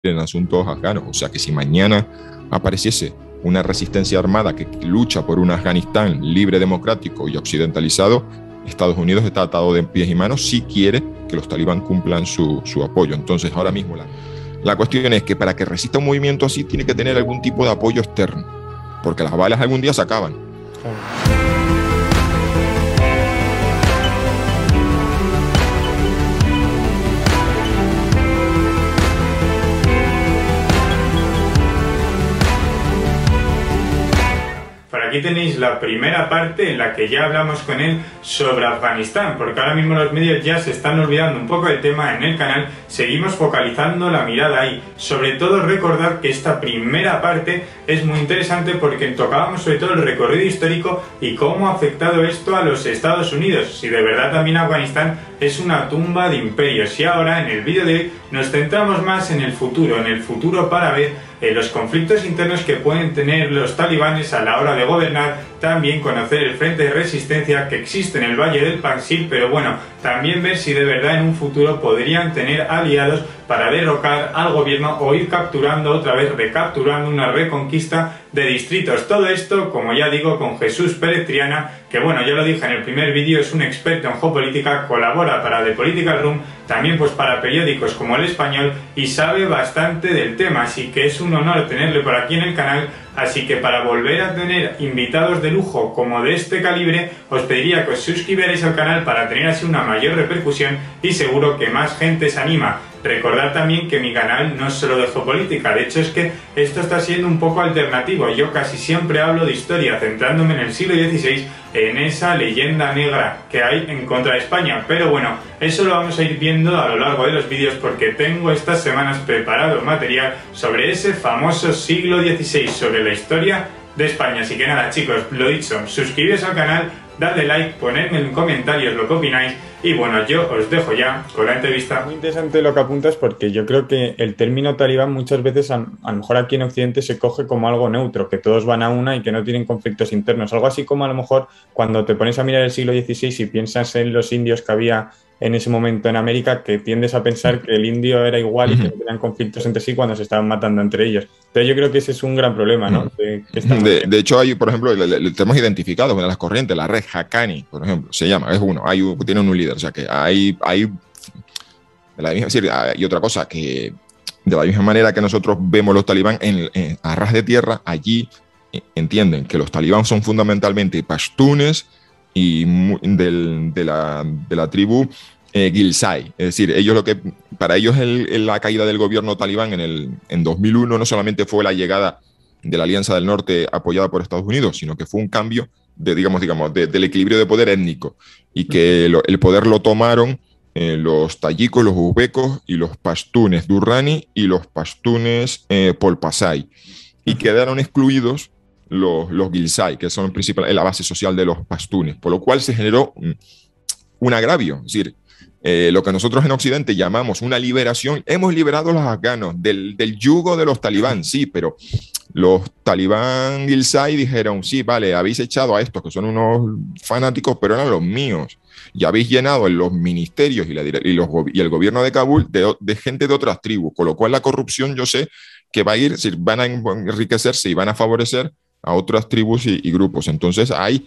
en asuntos afganos. O sea que si mañana apareciese una resistencia armada que lucha por un Afganistán libre, democrático y occidentalizado, Estados Unidos está atado de pies y manos si quiere que los talibán cumplan su apoyo. Entonces, ahora mismo la cuestión es que para que resista un movimiento así tiene que tener algún tipo de apoyo externo, porque las balas algún día se acaban. Aquí tenéis la primera parte en la que ya hablamos con él sobre Afganistán, porque ahora mismo los medios ya se están olvidando un poco del tema en el canal, seguimos focalizando la mirada ahí. Sobre todo recordar que esta primera parte es muy interesante porque tocábamos sobre todo el recorrido histórico y cómo ha afectado esto a los Estados Unidos, si de verdad también Afganistán es una tumba de imperios. Y ahora en el vídeo de hoy nos centramos más en el futuro para ver los conflictos internos que pueden tener los talibanes a la hora de gobernar, también conocer el frente de resistencia que existe en el Valle del Panjshir, pero bueno, también ver si de verdad en un futuro podrían tener aliados para derrocar al gobierno o ir capturando otra vez, recapturando una reconquista de distritos. Todo esto, como ya digo, con Jesús Pérez Triana, que bueno, ya lo dije en el primer vídeo, es un experto en geopolítica, colabora para The Political Room, también pues para periódicos como El Español, y sabe bastante del tema, así que es un honor tenerle por aquí en el canal. Así que para volver a tener invitados de lujo como de este calibre, os pediría que os suscribierais al canal para tener así una mayor repercusión y seguro que más gente se anima. Recordad también que mi canal no es solo de geopolítica, de hecho es que esto está siendo un poco alternativo. Yo casi siempre hablo de historia, centrándome en el siglo XVI, en esa leyenda negra que hay en contra de España. Pero bueno, eso lo vamos a ir viendo a lo largo de los vídeos porque tengo estas semanas preparado material sobre ese famoso siglo XVI, sobre la historia de España. Así que nada chicos, lo dicho, suscribiros al canal, dadle like, ponedme en comentarios lo que opináis. Y bueno, yo os dejo ya con la entrevista. Muy interesante lo que apuntas porque yo creo que el término talibán muchas veces a lo mejor aquí en Occidente se coge como algo neutro, que todos van a una y que no tienen conflictos internos. Algo así como a lo mejor cuando te pones a mirar el siglo XVI y piensas en los indios que había en ese momento en América, que tiendes a pensar que el indio era igual y que no tenían conflictos entre sí cuando se estaban matando entre ellos. Entonces yo creo que ese es un gran problema, ¿no? De hecho, hay, por ejemplo, le tenemos identificado una de las corrientes, la red Haqqani, por ejemplo, se llama, es uno, tiene un líder, o sea que hay y otra cosa, que de la misma manera que nosotros vemos los talibán a ras de tierra, allí entienden que los talibán son fundamentalmente pashtunes y de la tribu Gilzai. Es decir, para ellos la caída del gobierno talibán en 2001 no solamente fue la llegada de la Alianza del Norte apoyada por Estados Unidos, sino que fue un cambio del equilibrio de poder étnico, y que el poder lo tomaron los tayikos, los uzbecos y los pashtunes Durrani y los pashtunes Polpasay, y quedaron excluidos los Gilzai, que son la base social de los pashtunes, por lo cual se generó un agravio. Es decir, lo que nosotros en Occidente llamamos una liberación, hemos liberado a los afganos del yugo de los talibán, sí, pero los talibán Gilzai dijeron, sí, vale, habéis echado a estos que son unos fanáticos, pero eran los míos, y habéis llenado en los ministerios y el gobierno de Kabul de gente de otras tribus, con lo cual la corrupción yo sé que va a ir, van a enriquecerse y van a favorecer a otras tribus y grupos. Entonces hay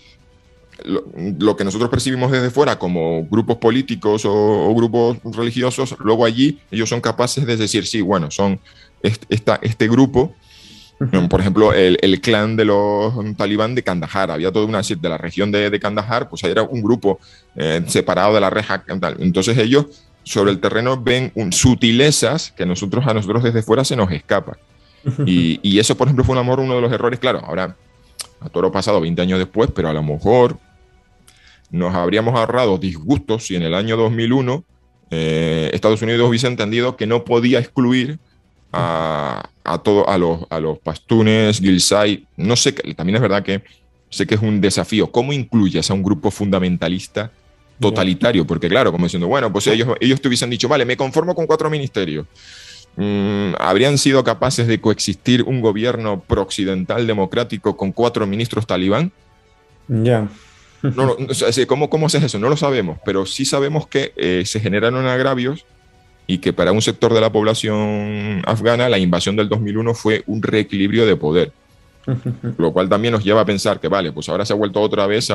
lo que nosotros percibimos desde fuera como grupos políticos o grupos religiosos, luego allí ellos son capaces de decir, sí, bueno, son este grupo. Por ejemplo, el clan de los talibán de Kandahar, había toda una de la región de Kandahar, pues ahí era un grupo separado de la reja. Entonces ellos sobre el terreno ven sutilezas que a nosotros desde fuera se nos escapan. Y eso, por ejemplo, fue uno de los errores. Claro, ahora a toro pasado 20 años después, pero a lo mejor nos habríamos ahorrado disgustos si en el año 2001 Estados Unidos hubiese entendido que no podía excluir a los pashtunes, Gilzai. No sé, también es verdad que sé que es un desafío. ¿Cómo incluyes a un grupo fundamentalista totalitario? Porque claro, como diciendo, bueno, pues ellos te hubiesen dicho, vale, me conformo con 4 ministerios. ¿Habrían sido capaces de coexistir un gobierno pro-occidental democrático con 4 ministros talibán? Ya. No, ¿cómo haces eso? No lo sabemos, pero sí sabemos que se generaron agravios y que para un sector de la población afgana la invasión del 2001 fue un reequilibrio de poder, lo cual también nos lleva a pensar que vale, pues ahora se ha vuelto otra vez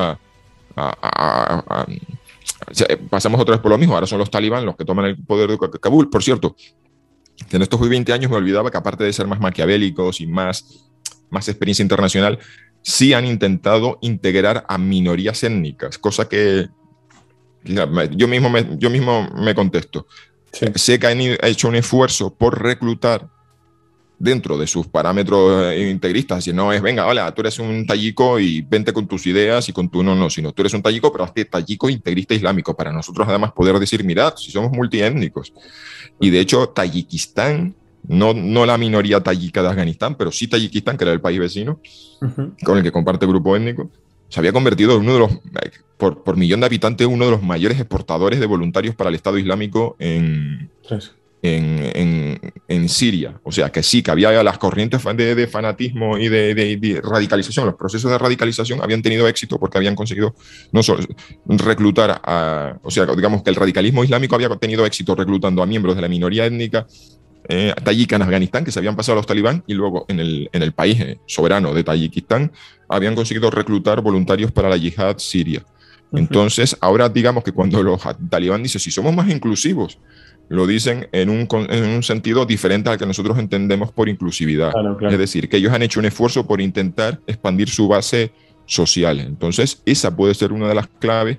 pasamos otra vez por lo mismo, ahora son los talibán los que toman el poder de Kabul. Por cierto, que en estos 20 años me olvidaba que aparte de ser más maquiavélicos y más experiencia internacional, sí han intentado integrar a minorías étnicas, cosa que yo mismo me contesto. Sí. Sé que han hecho un esfuerzo por reclutar dentro de sus parámetros integristas, si no es, venga, hola, tú eres un tayiko y vente con tus ideas y con tu no, sino tú eres un tayiko, pero hazte tayiko integrista islámico, para nosotros además poder decir, mirad, si somos multiétnicos. Y de hecho, Tayikistán, no la minoría tayika de Afganistán, pero sí Tayikistán, que era el país vecino, con el que comparte grupo étnico, se había convertido en uno de los, por millón de habitantes, uno de los mayores exportadores de voluntarios para el Estado Islámico en Siria. O sea, que sí, que había las corrientes de fanatismo y de radicalización, los procesos de radicalización habían tenido éxito porque habían conseguido no solo reclutar o sea, digamos que el radicalismo islámico había tenido éxito reclutando a miembros de la minoría étnica tayika en Afganistán, que se habían pasado a los talibán, y luego en el país soberano de Tayikistán habían conseguido reclutar voluntarios para la yihad siria. Entonces, ahora digamos que cuando los talibán dicen, si somos más inclusivos, lo dicen en un sentido diferente al que nosotros entendemos por inclusividad. Claro. Es decir, que ellos han hecho un esfuerzo por intentar expandir su base social. Entonces, esa puede ser una de las claves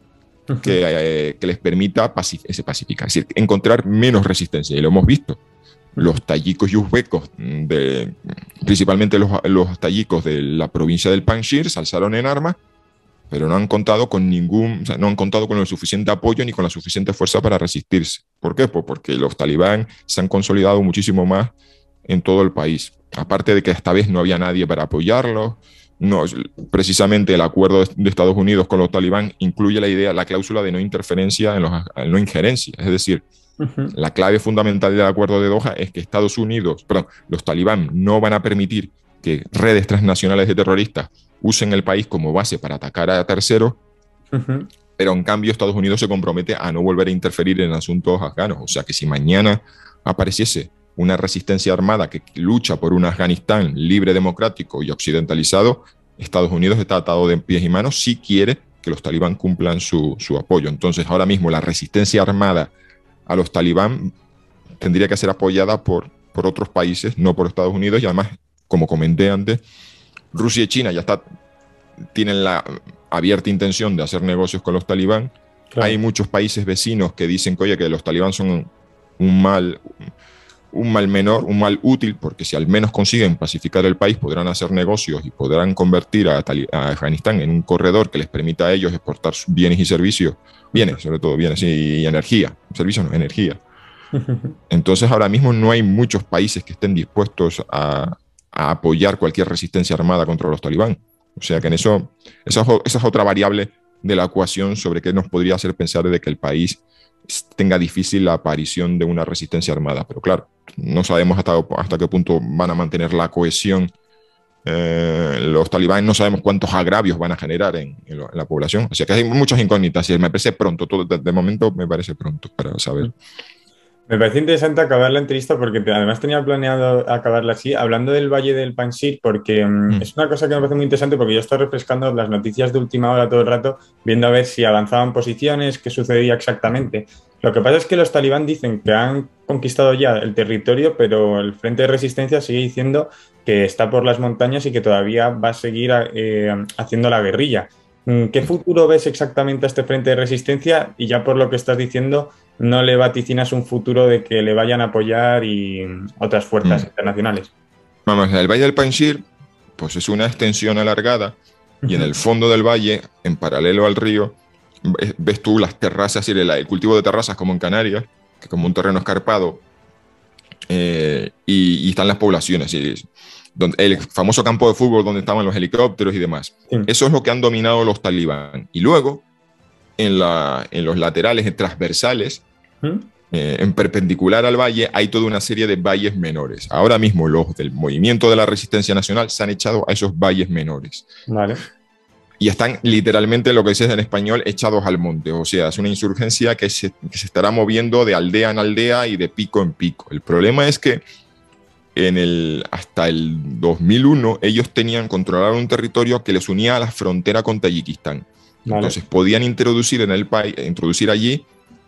que les permita pacificar, es decir, encontrar menos resistencia. Y lo hemos visto. Los tayikos y uzbekos, principalmente los tayikos de la provincia del Panjshir, se alzaron en armas, pero no han contado con no han contado con el suficiente apoyo ni con la suficiente fuerza para resistirse. ¿Por qué? Pues porque los talibán se han consolidado muchísimo más en todo el país. Aparte de que esta vez no había nadie para apoyarlos. No, precisamente el acuerdo de Estados Unidos con los talibán incluye la cláusula de no interferencia en no injerencia. Es decir, la clave fundamental del acuerdo de Doha es que los talibán no van a permitir que redes transnacionales de terroristas usen el país como base para atacar a terceros, pero en cambio Estados Unidos se compromete a no volver a interferir en asuntos afganos. O sea que si mañana apareciese una resistencia armada que lucha por un Afganistán libre, democrático y occidentalizado, Estados Unidos está atado de pies y manos si quiere que los talibán cumplan su apoyo. Entonces ahora mismo la resistencia armada a los talibán tendría que ser apoyada por otros países, no por Estados Unidos, y además, como comenté antes, Rusia y China tienen la abierta intención de hacer negocios con los talibán. Claro. Hay muchos países vecinos que dicen que, oye, que los talibán son un mal menor, un mal útil, porque si al menos consiguen pacificar el país, podrán hacer negocios y podrán convertir a Afganistán en un corredor que les permita a ellos exportar bienes y servicios, sobre todo bienes y energía, servicios no, energía. Entonces ahora mismo no hay muchos países que estén dispuestos a apoyar cualquier resistencia armada contra los talibán. O sea que esa es otra variable de la ecuación sobre qué nos podría hacer pensar de que el país tenga difícil la aparición de una resistencia armada. Pero claro, no sabemos hasta qué punto van a mantener la cohesión los talibán, no sabemos cuántos agravios van a generar en la población. O sea que hay muchas incógnitas y me parece pronto, de momento me parece pronto para saber. Me parece interesante acabar la entrevista porque además tenía planeado acabarla así, hablando del Valle del Panjshir, porque es una cosa que me parece muy interesante porque yo estoy refrescando las noticias de última hora todo el rato, viendo a ver si avanzaban posiciones, qué sucedía exactamente. Lo que pasa es que los talibán dicen que han conquistado ya el territorio, pero el Frente de Resistencia sigue diciendo que está por las montañas y que todavía va a seguir haciendo la guerrilla. ¿Qué futuro ves exactamente a este Frente de Resistencia? Y ya por lo que estás diciendo, no le vaticinas un futuro de que le vayan a apoyar y otras fuerzas internacionales. Vamos, el Valle del Panjshir pues es una extensión alargada y en el fondo del valle, en paralelo al río, ves tú las terrazas y el cultivo de terrazas como en Canarias, que como un terreno escarpado, y están las poblaciones. El famoso campo de fútbol donde estaban los helicópteros y demás. Sí. Eso es lo que han dominado los talibán. Y luego, en los laterales transversales, en perpendicular al valle, hay toda una serie de valles menores. Ahora mismo los del movimiento de la resistencia nacional se han echado a esos valles menores. Vale. y están literalmente, lo que dices en español, echados al monte. O sea, es una insurgencia que se estará moviendo de aldea en aldea y de pico en pico. El problema es que hasta el 2001 ellos tenían controlar un territorio que les unía a la frontera con Tayikistán. Vale. Entonces podían introducir en el país, introducir allí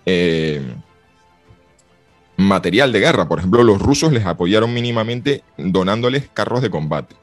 material de guerra. Por ejemplo, los rusos les apoyaron mínimamente donándoles carros de combate.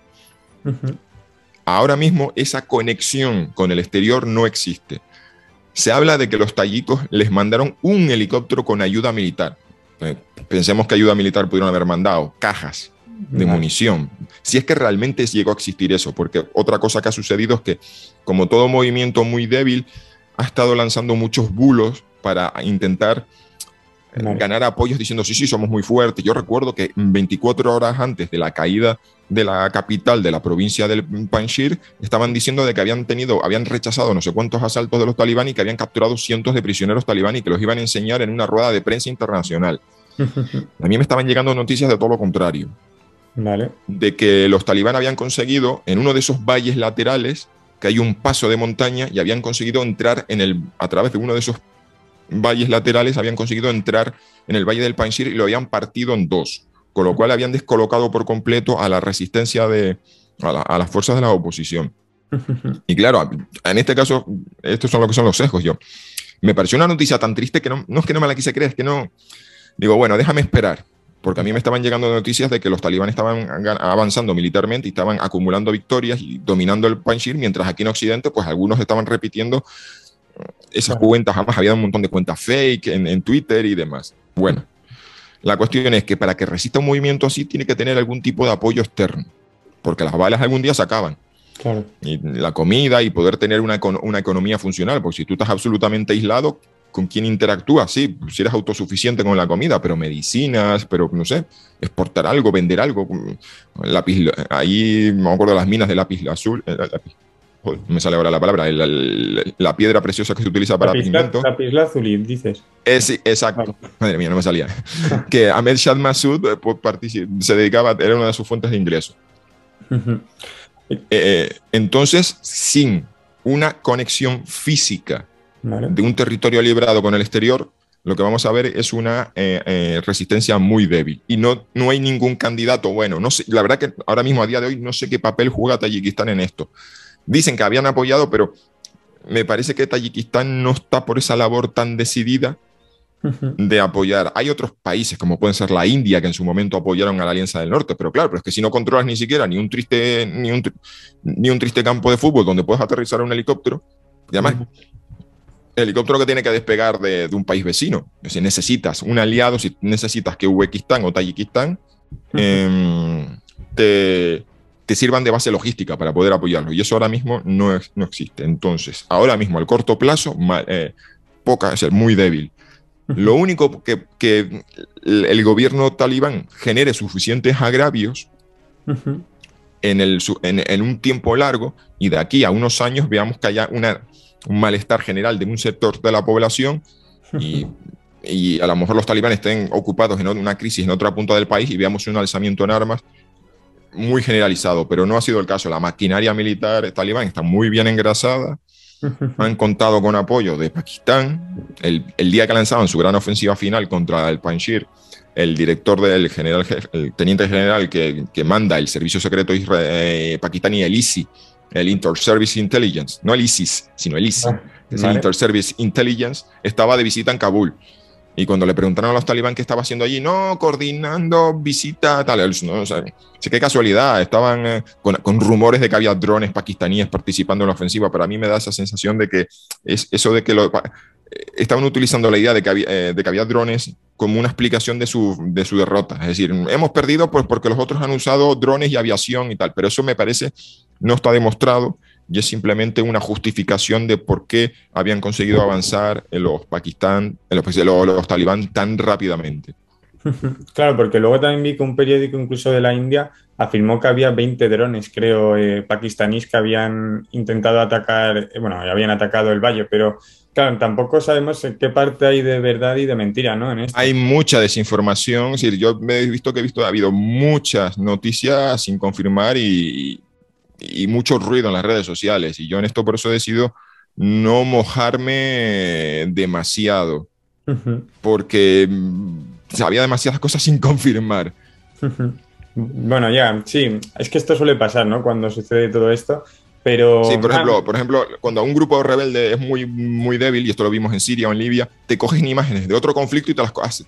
Ahora mismo esa conexión con el exterior no existe. Se habla de que los tayikos les mandaron un helicóptero con ayuda militar. Pensemos que ayuda militar pudieron haber mandado cajas de munición. Si es que realmente llegó a existir eso, porque otra cosa que ha sucedido es que, como todo movimiento muy débil, ha estado lanzando muchos bulos para intentar ganar apoyos diciendo sí, somos muy fuertes. Yo recuerdo que 24 horas antes de la caída de la capital de la provincia del Panjshir, estaban diciendo de que habían rechazado no sé cuántos asaltos de los talibán y que habían capturado cientos de prisioneros talibán y que los iban a enseñar en una rueda de prensa internacional. A mí me estaban llegando noticias de todo lo contrario. Vale. De que los talibán habían conseguido, en uno de esos valles laterales, que hay un paso de montaña, y habían conseguido entrar a través de uno de esos valles laterales, habían conseguido entrar en el valle del Panjshir y lo habían partido en dos, con lo cual habían descolocado por completo a la resistencia a las fuerzas de la oposición. Y claro, en este caso, estos son lo que son los sesgos. Me pareció una noticia tan triste que no es que no me la quise creer, es que no. Digo, bueno, déjame esperar, porque a mí me estaban llegando noticias de que los talibán estaban avanzando militarmente y estaban acumulando victorias y dominando el Panjshir, mientras aquí en Occidente, pues algunos estaban repitiendo esas cuentas. Además, había un montón de cuentas fake en Twitter y demás. Bueno, la cuestión es que para que resista un movimiento así, tiene que tener algún tipo de apoyo externo, porque las balas algún día se acaban. Claro. Y la comida y poder tener una economía funcional, porque si tú estás absolutamente aislado, ¿con quién interactúas? Sí, si eres autosuficiente con la comida, pero medicinas, pero no sé, exportar algo, vender algo. Ahí me acuerdo de las minas de lápiz azul. Me sale ahora la palabra, la piedra preciosa que se utiliza para pigmento. Lapislázuli, dices. Sí, exacto. Madre mía, no me salía. Que Ahmed Shah Massoud se dedicaba, era una de sus fuentes de ingresos. Entonces, sin una conexión física de un territorio librado con el exterior, lo que vamos a ver es una resistencia muy débil. Y no hay ningún candidato. Bueno, no sé, la verdad que ahora mismo, a día de hoy, no sé qué papel juega Tayikistán en esto. Dicen que habían apoyado, pero me parece que Tayikistán no está por esa labor tan decidida de apoyar. Hay otros países, como pueden ser la India, que en su momento apoyaron a la Alianza del Norte, pero claro, pero es que si no controlas ni siquiera ni un triste campo de fútbol donde puedes aterrizar un helicóptero, y además, el helicóptero que tiene que despegar de un país vecino. Si necesitas un aliado, si necesitas que Uzbekistán o Tayikistán te sirvan de base logística para poder apoyarlo. Y eso ahora mismo no existe. Entonces, ahora mismo, al corto plazo, es muy débil. Lo único que el gobierno talibán genere suficientes agravios en un tiempo largo, y de aquí a unos años veamos que haya un malestar general de un sector de la población y a lo mejor los talibanes estén ocupados en una crisis en otra punta del país y veamos un alzamiento en armas muy generalizado, pero no ha sido el caso. La maquinaria militar talibán está muy bien engrasada, han contado con apoyo de Pakistán. El día que lanzaban su gran ofensiva final contra el Panjshir, el director el teniente general que manda el servicio secreto pakistaní, el ISI, el Inter-Service Intelligence, no el ISIS, sino el ISI, es el Inter-Service Intelligence, estaba de visita en Kabul. Y cuando le preguntaron a los talibán qué estaba haciendo allí, no, coordinando visita, tal, no, o sea, sí, qué casualidad, estaban con rumores de que había drones pakistaníes participando en la ofensiva, pero a mí me da esa sensación de que es eso de que estaban utilizando la idea de que había drones como una explicación de su derrota. Es decir, hemos perdido pues porque los otros han usado drones y aviación y tal, pero eso me parece no está demostrado y es simplemente una justificación de por qué habían conseguido avanzar los talibán tan rápidamente. Claro, porque luego también vi que un periódico incluso de la India afirmó que había 20 drones, creo, pakistaníes que habían intentado atacar, habían atacado el valle, pero claro, tampoco sabemos en qué parte hay de verdad y de mentira, ¿no? En esto. Hay mucha desinformación, es decir, yo he visto ha habido muchas noticias sin confirmar y y mucho ruido en las redes sociales. Y yo en esto por eso he decidido no mojarme demasiado, porque había demasiadas cosas sin confirmar. Bueno, ya, sí, es que esto suele pasar, ¿no? Cuando sucede todo esto, pero... Sí, por ejemplo, cuando un grupo rebelde es muy, muy débil, y esto lo vimos en Siria o en Libia, te cogen imágenes de otro conflicto y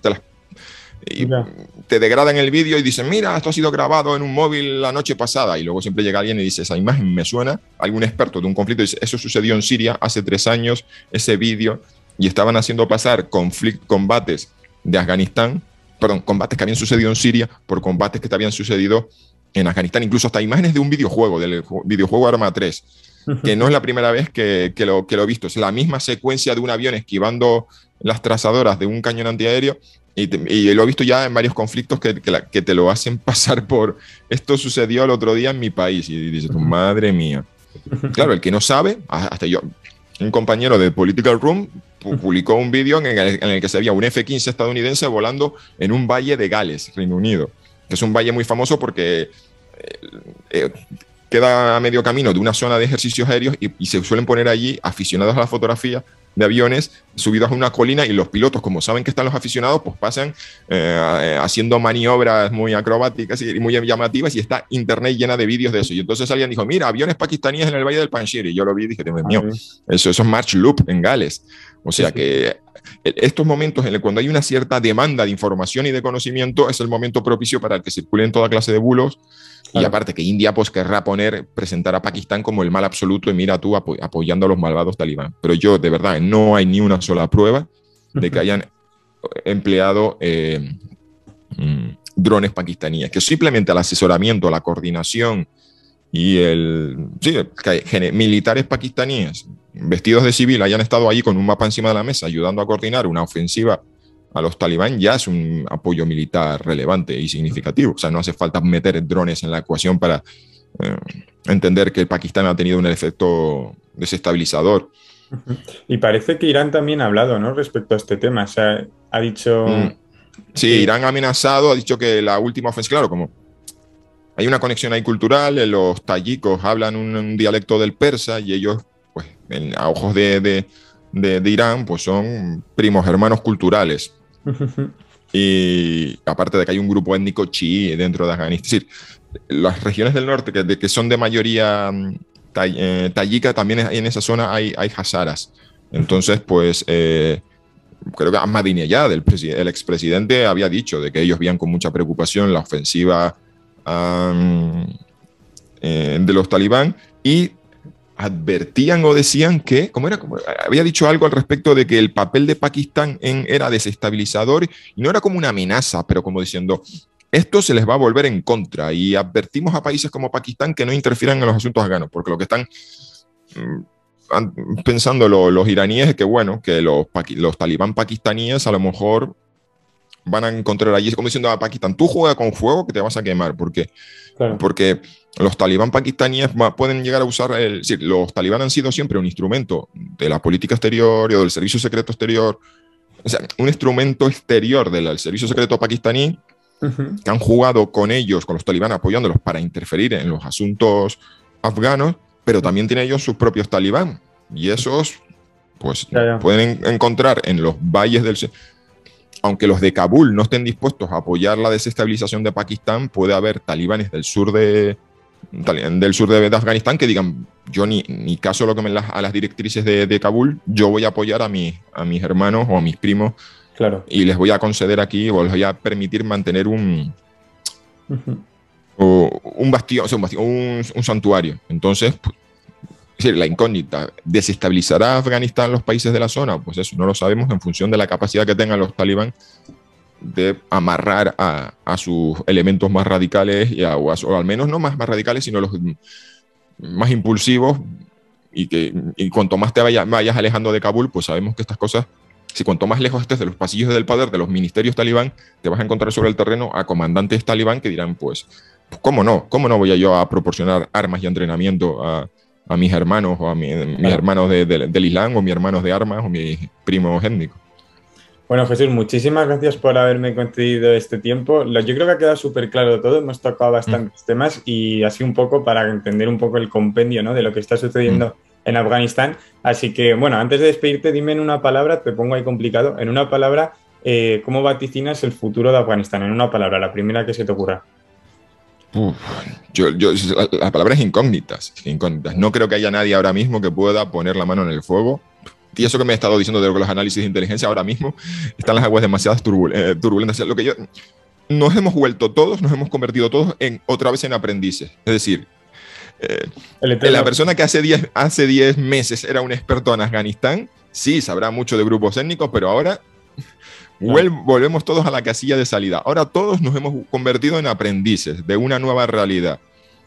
te degradan el vídeo y dicen, mira, esto ha sido grabado en un móvil la noche pasada, y luego siempre llega alguien y dice, esa imagen me suena, algún experto de un conflicto dice, eso sucedió en Siria hace 3 años, ese vídeo, y estaban haciendo pasar combates de Afganistán, perdón, combates que habían sucedido en Siria por combates que te habían sucedido en Afganistán, incluso hasta imágenes de un videojuego, del videojuego Arma 3, que no es la primera vez que lo he visto, es la misma secuencia de un avión esquivando las trazadoras de un cañón antiaéreo, y lo he visto ya en varios conflictos que te lo hacen pasar por esto sucedió el otro día en mi país, y dices, madre mía. Claro, el que no sabe, hasta yo, un compañero de Political Room publicó un vídeo en el que se veía un F-15 estadounidense volando en un valle de Gales, Reino Unido, que es un valle muy famoso porque queda a medio camino de una zona de ejercicios aéreos, y se suelen poner allí aficionados a la fotografía de aviones subidos a una colina, y los pilotos, como saben que están los aficionados, pues pasan haciendo maniobras muy acrobáticas y muy llamativas, y está internet llena de vídeos de eso. Y entonces alguien dijo, mira, aviones pakistaníes en el Valle del Panjshir, y yo lo vi y dije, Dios mío, eso es March Loop en Gales. O sea que estos momentos en los cuando hay una cierta demanda de información y de conocimiento es el momento propicio para que circulen toda clase de bulos. Y aparte que India pues querrá presentar a Pakistán como el mal absoluto, y mira tú apoyando a los malvados talibán. Pero yo, de verdad, no hay ni una sola prueba de que hayan empleado drones pakistaníes, que simplemente el asesoramiento, la coordinación y militares pakistaníes vestidos de civil hayan estado allí con un mapa encima de la mesa ayudando a coordinar una ofensiva a los talibán, ya es un apoyo militar relevante y significativo. O sea, no hace falta meter drones en la ecuación para entender que Pakistán ha tenido un efecto desestabilizador. Y parece que Irán también ha hablado, ¿no?, respecto a este tema. O sea, ha dicho... Sí, Irán ha amenazado, ha dicho que la última ofensiva, claro, como hay una conexión ahí cultural, los tayikos hablan un dialecto del persa, y ellos, pues, a ojos de Irán, pues son primos hermanos culturales. Y aparte de que hay un grupo étnico chií dentro de Afganistán, es decir, las regiones del norte que son de mayoría tayika, también en esa zona hay hazaras. Entonces, pues creo que Ahmadinejad, el expresidente, había dicho de que ellos veían con mucha preocupación la ofensiva de los talibán, y advertían o decían que, había dicho algo al respecto de que el papel de Pakistán era desestabilizador, y no era como una amenaza, pero como diciendo, esto se les va a volver en contra, y advertimos a países como Pakistán que no interfieran en los asuntos afganos, porque lo que están pensando los iraníes es que, bueno, que los talibán pakistaníes a lo mejor van a encontrar allí, como diciendo a Pakistán, tú juega con fuego que te vas a quemar, porque los talibán pakistaníes pueden llegar a usar, los talibán han sido siempre un instrumento de la política exterior o del servicio secreto exterior, o sea, un instrumento exterior del servicio secreto pakistaní, que han jugado con ellos, con los talibán, apoyándolos para interferir en los asuntos afganos, pero también tienen ellos sus propios talibán, y esos pues pueden encontrar en los valles aunque los de Kabul no estén dispuestos a apoyar la desestabilización de Pakistán, puede haber talibanes del sur de Afganistán que digan, yo ni caso lo que a las directrices de Kabul, yo voy a apoyar a mis hermanos o a mis primos, y les voy a conceder aquí, o les voy a permitir mantener un bastión, un santuario. Entonces, la incógnita, ¿desestabilizará Afganistán los países de la zona? Pues eso no lo sabemos, en función de la capacidad que tengan los talibán de amarrar a sus elementos más radicales, o al menos no más radicales, sino los más impulsivos, y cuanto más te vayas alejando de Kabul, pues sabemos que estas cosas, si cuanto más lejos estés de los pasillos del poder, de los ministerios talibán, te vas a encontrar sobre el terreno a comandantes talibán que dirán, pues ¿cómo no voy yo a proporcionar armas y entrenamiento a mis hermanos, o a mis hermanos del Islam, o mis hermanos de armas, o mis primos étnicos? Bueno, Jesús, muchísimas gracias por haberme concedido este tiempo. Yo creo que ha quedado súper claro todo, hemos tocado bastantes temas y así un poco para entender un poco el compendio, ¿no?, de lo que está sucediendo en Afganistán. Así que, bueno, antes de despedirte, dime en una palabra, te pongo ahí complicado, en una palabra, ¿cómo vaticinas el futuro de Afganistán? En una palabra, la primera que se te ocurra. Uf, la palabra es incógnitas, incógnitas. No creo que haya nadie ahora mismo que pueda poner la mano en el fuego. Y eso que me he estado diciendo de los análisis de inteligencia, ahora mismo están las aguas demasiado turbulentas. Lo que nos hemos vuelto todos, nos hemos convertido todos otra vez en aprendices. Es decir, la persona que hace 10 meses era un experto en Afganistán, sí, sabrá mucho de grupos étnicos, pero ahora volvemos todos a la casilla de salida. Ahora todos nos hemos convertido en aprendices de una nueva realidad.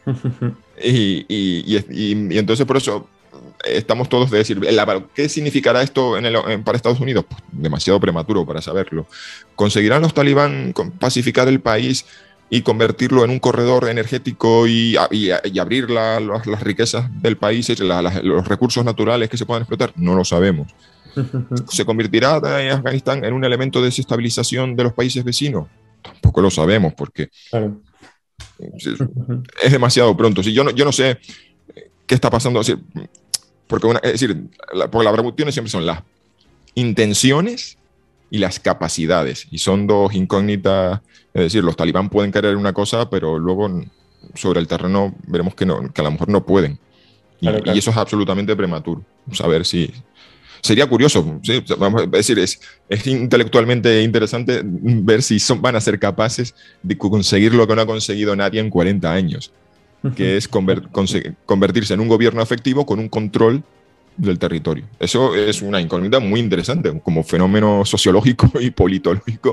Y entonces por eso estamos todos de decir, ¿qué significará esto para Estados Unidos? Pues demasiado prematuro para saberlo. ¿Conseguirán los talibán pacificar el país y convertirlo en un corredor energético y abrir las riquezas del país, los recursos naturales que se puedan explotar? No lo sabemos. ¿Se convertirá Afganistán en un elemento de desestabilización de los países vecinos? Tampoco lo sabemos, porque es demasiado pronto. Yo no sé qué está pasando. Porque la pregunta siempre son las intenciones y las capacidades, y son dos incógnitas. Es decir, los talibán pueden querer una cosa, pero luego sobre el terreno veremos que a lo mejor no pueden. Claro. Y eso es absolutamente prematuro. Saber si... Sería curioso, ¿sí? Vamos a decir, es intelectualmente interesante ver si van a ser capaces de conseguir lo que no ha conseguido nadie en 40 años, que es convertirse en un gobierno efectivo con un control del territorio. Eso es una incógnita muy interesante, como fenómeno sociológico y politológico,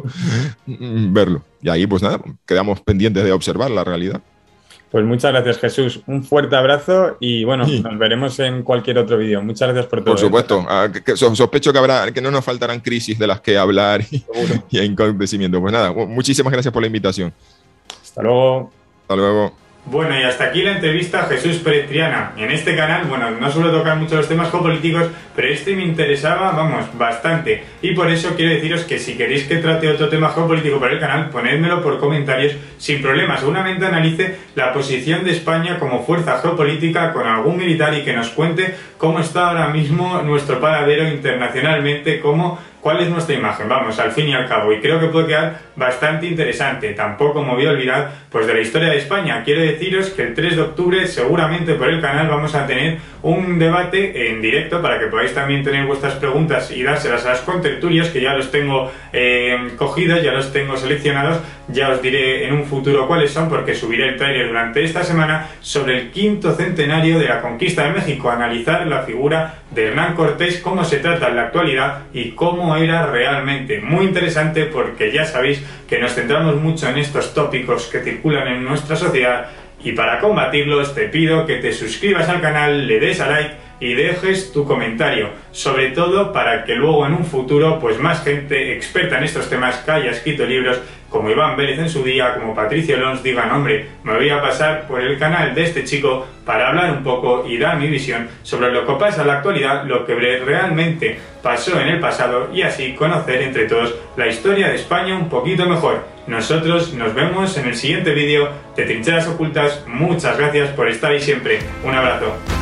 verlo. Y ahí, pues nada, quedamos pendientes de observar la realidad. Pues muchas gracias, Jesús. Un fuerte abrazo y bueno, nos veremos en cualquier otro vídeo. Muchas gracias por todo. Por supuesto. Sospecho que no nos faltarán crisis de las que hablar y acontecimientos. Pues nada, muchísimas gracias por la invitación. Hasta luego. Hasta luego. Bueno, y hasta aquí la entrevista a Jesús Pérez Triana. En este canal, bueno, no suelo tocar mucho los temas geopolíticos, pero este me interesaba, vamos, bastante. Y por eso quiero deciros que si queréis que trate otro tema geopolítico para el canal, ponedmelo por comentarios sin problema. Seguramente analice la posición de España como fuerza geopolítica con algún militar y que nos cuente cómo está ahora mismo nuestro paradero internacionalmente, cuál es nuestra imagen, vamos, al fin y al cabo, y creo que puede quedar bastante interesante. Tampoco me voy a olvidar pues de la historia de España. Quiero deciros que el 3 de octubre seguramente por el canal vamos a tener un debate en directo para que podáis también tener vuestras preguntas y dárselas a las contertulias, que ya los tengo cogidos, ya los tengo seleccionados. Ya os diré en un futuro cuáles son, porque subiré el tráiler durante esta semana sobre el 5º centenario de la conquista de México, analizar la figura de Hernán Cortés, cómo se trata en la actualidad y cómo era realmente. Muy interesante, porque ya sabéis que nos centramos mucho en estos tópicos que circulan en nuestra sociedad, y para combatirlos te pido que te suscribas al canal, le des a like y dejes tu comentario, sobre todo para que luego en un futuro pues más gente experta en estos temas que haya escrito libros, como Iván Vélez en su día, como Patricio Lons, digan, hombre, me voy a pasar por el canal de este chico para hablar un poco y dar mi visión sobre lo que pasa en la actualidad, lo que realmente pasó en el pasado, y así conocer entre todos la historia de España un poquito mejor. Nosotros nos vemos en el siguiente vídeo de Trincheras Ocultas. Muchas gracias por estar ahí siempre. Un abrazo.